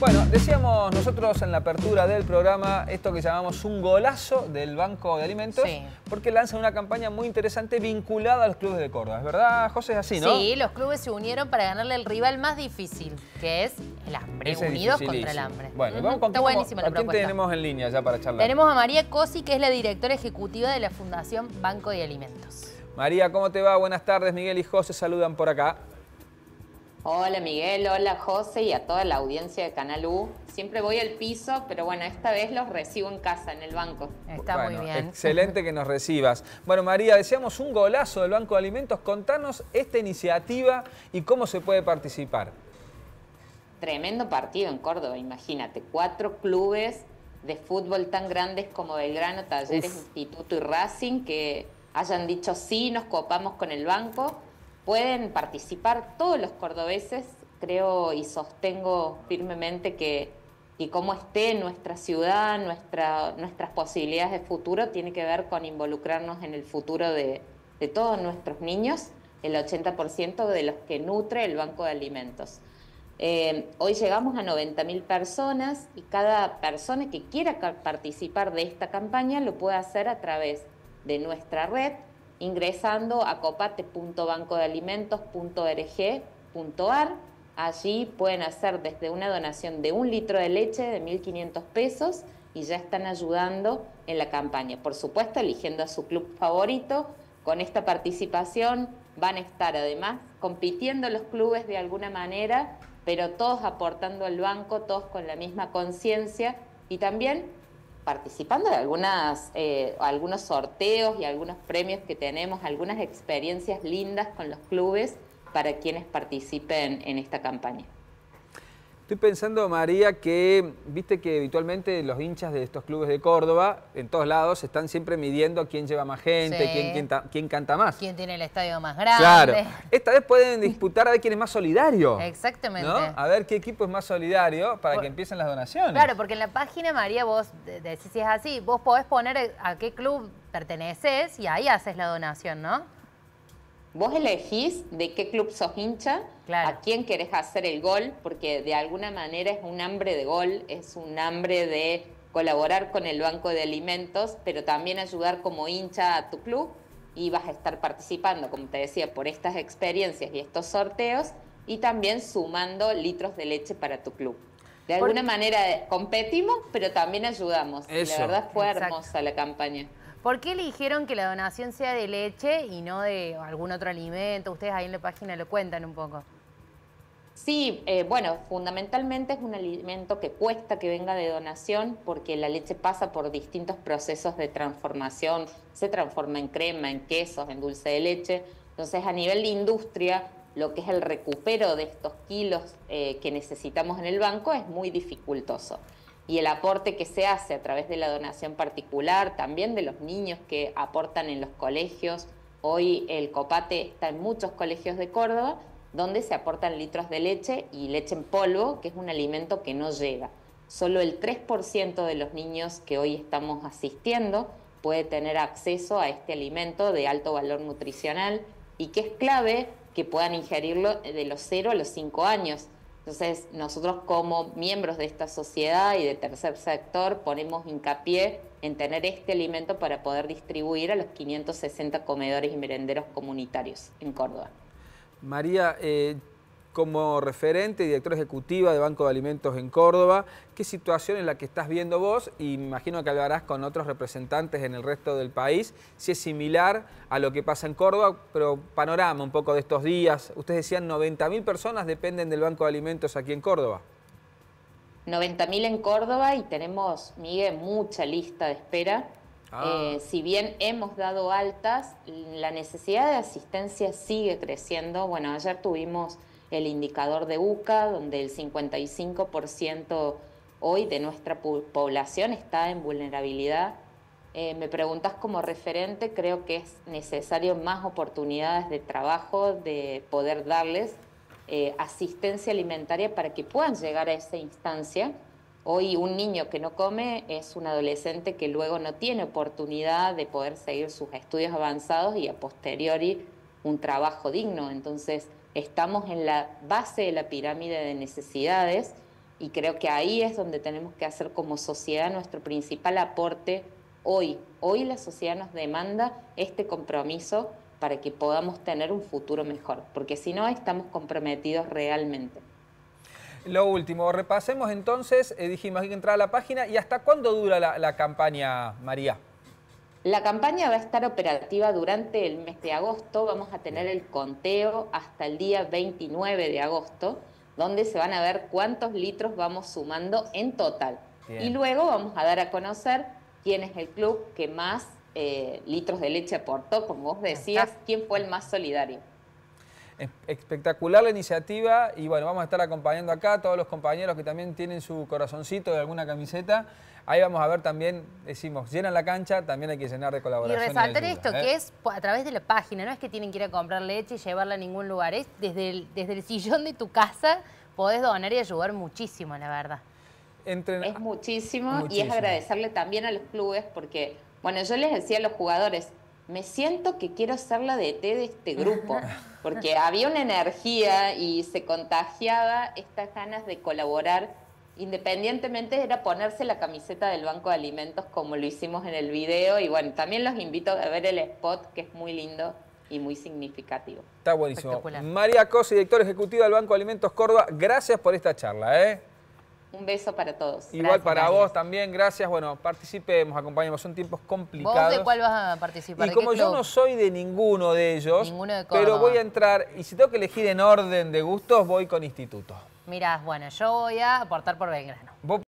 Bueno, decíamos nosotros en la apertura del programa esto que llamamos un golazo del Banco de Alimentos, sí, porque lanzan una campaña muy interesante vinculada a los clubes de Córdoba. ¿Es verdad, José? Es así, ¿no? Sí, los clubes se unieron para ganarle al rival más difícil, que es el hambre. Unidos contra el hambre. Bueno, vamos con quién tenemos en línea ya para charlar. Tenemos a María Cosi, que es la directora ejecutiva de la Fundación Banco de Alimentos. María, ¿cómo te va? Buenas tardes. Miguel y José saludan por acá. Hola Miguel, hola José y a toda la audiencia de Canal U. Siempre voy al piso, pero bueno, esta vez los recibo en casa, en el banco. Está muy bien. Excelente que nos recibas. Bueno, María, decíamos un golazo del Banco de Alimentos. Contanos esta iniciativa y cómo se puede participar. Tremendo partido en Córdoba, imagínate. 4 clubes de fútbol tan grandes como Belgrano, Talleres, Instituto y Racing que hayan dicho sí, nos copamos con el banco. Pueden participar todos los cordobeses, creo y sostengo firmemente que cómo esté nuestra ciudad, nuestras posibilidades de futuro, tiene que ver con involucrarnos en el futuro de todos nuestros niños, el 80% de los que nutre el Banco de Alimentos. Hoy llegamos a 90.000 personas y cada persona que quiera participar de esta campaña lo puede hacer a través de nuestra red, ingresando a copate.bancodealimentos.org.ar. Allí pueden hacer desde una donación de 1 litro de leche de 1.500 pesos y ya están ayudando en la campaña. Por supuesto, eligiendo a su club favorito. Con esta participación van a estar además compitiendo los clubes de alguna manera, pero todos aportando al banco, todos con la misma conciencia y también participando de algunos sorteos y algunos premios que tenemos, algunas experiencias lindas con los clubes para quienes participen en esta campaña. Estoy pensando, María, que viste que habitualmente los hinchas de estos clubes de Córdoba, en todos lados, están siempre midiendo quién lleva más gente, sí, quién canta más. Quién tiene el estadio más grande. Claro. Esta vez pueden disputar a ver quién es más solidario. Exactamente. ¿No? A ver qué equipo es más solidario para que empiecen las donaciones. Claro, porque en la página, María, vos decís si es así, vos podés poner a qué club perteneces y ahí haces la donación, ¿no? Vos elegís de qué club sos hincha, claro, a quién querés hacer el gol, porque de alguna manera es un hambre de gol, es un hambre de colaborar con el Banco de Alimentos, pero también ayudar como hincha a tu club y vas a estar participando, como te decía, por estas experiencias y estos sorteos y también sumando litros de leche para tu club. De alguna manera competimos, pero también ayudamos. Y la verdad fue hermosa la campaña. ¿Por qué eligieron que la donación sea de leche y no de algún otro alimento? Ustedes ahí en la página lo cuentan un poco. Sí, bueno, fundamentalmente es un alimento que cuesta que venga de donación porque la leche pasa por distintos procesos de transformación, se transforma en crema, en quesos, en dulce de leche. Entonces, a nivel de industria, lo que es el recupero de estos kilos que necesitamos en el banco es muy dificultoso. Y el aporte que se hace a través de la donación particular, también de los niños que aportan en los colegios. Hoy el Copate está en muchos colegios de Córdoba, donde se aportan litros de leche y leche en polvo, que es un alimento que no llega. Solo el 3% de los niños que hoy estamos asistiendo puede tener acceso a este alimento de alto valor nutricional y que es clave que puedan ingerirlo de los 0 a los 5 años. Entonces, nosotros como miembros de esta sociedad y de tercer sector ponemos hincapié en tener este alimento para poder distribuir a los 560 comedores y merenderos comunitarios en Córdoba. María, como referente y directora ejecutiva de Banco de Alimentos en Córdoba, ¿qué situación es la que estás viendo vos? Y me imagino que hablarás con otros representantes en el resto del país, si es similar a lo que pasa en Córdoba, pero panorama un poco de estos días. Ustedes decían 90.000 personas dependen del Banco de Alimentos aquí en Córdoba. 90.000 en Córdoba y tenemos, Miguel, mucha lista de espera. Si bien hemos dado altas, la necesidad de asistencia sigue creciendo. Bueno, ayer tuvimos el indicador de UCA, donde el 55% hoy de nuestra población está en vulnerabilidad. Me preguntas como referente, creo que es necesario más oportunidades de trabajo, de poder darles asistencia alimentaria para que puedan llegar a esa instancia. Hoy un niño que no come es un adolescente que luego no tiene oportunidad de poder seguir sus estudios avanzados y a posteriori un trabajo digno. Entonces estamos en la base de la pirámide de necesidades Y creo que ahí es donde tenemos que hacer como sociedad nuestro principal aporte hoy. Hoy la sociedad nos demanda este compromiso para que podamos tener un futuro mejor, porque si no estamos comprometidos realmente. Lo último, repasemos entonces, dijimos hay que entrar a la página, ¿y hasta cuándo dura la campaña, María? La campaña va a estar operativa durante el mes de agosto, vamos a tener el conteo hasta el día 29 de agosto, donde se van a ver cuántos litros vamos sumando en total. Bien. Y luego vamos a dar a conocer quién es el club que más litros de leche aportó, como vos decías, quién fue el más solidario. Espectacular la iniciativa y bueno, vamos a estar acompañando acá a todos los compañeros que también tienen su corazoncito de alguna camiseta. Ahí vamos a ver también, decimos, llenan la cancha, también hay que llenar de colaboración. Y resaltar esto, que es a través de la página, no es que tienen que ir a comprar leche y llevarla a ningún lugar, es desde el sillón de tu casa podés donar y ayudar muchísimo, la verdad. Es muchísimo y es agradecerle también a los clubes porque, bueno, yo les decía a los jugadores, me siento que quiero ser la DT de este grupo, porque había una energía y se contagiaba estas ganas de colaborar, independientemente era ponerse la camiseta del Banco de Alimentos como lo hicimos en el video, y bueno, también los invito a ver el spot que es muy lindo y muy significativo. Está buenísimo. María Cosi, directora ejecutiva del Banco de Alimentos Córdoba, gracias por esta charla. Un beso para todos. Igual gracias, para vos también, gracias. Bueno, participemos, acompañemos, son tiempos complicados. ¿Vos de cuál vas a participar? Y como yo no soy de ninguno de ellos, pero voy a entrar, y si tengo que elegir en orden de gustos, voy con Instituto. Mirá, bueno, yo voy a aportar por Belgrano.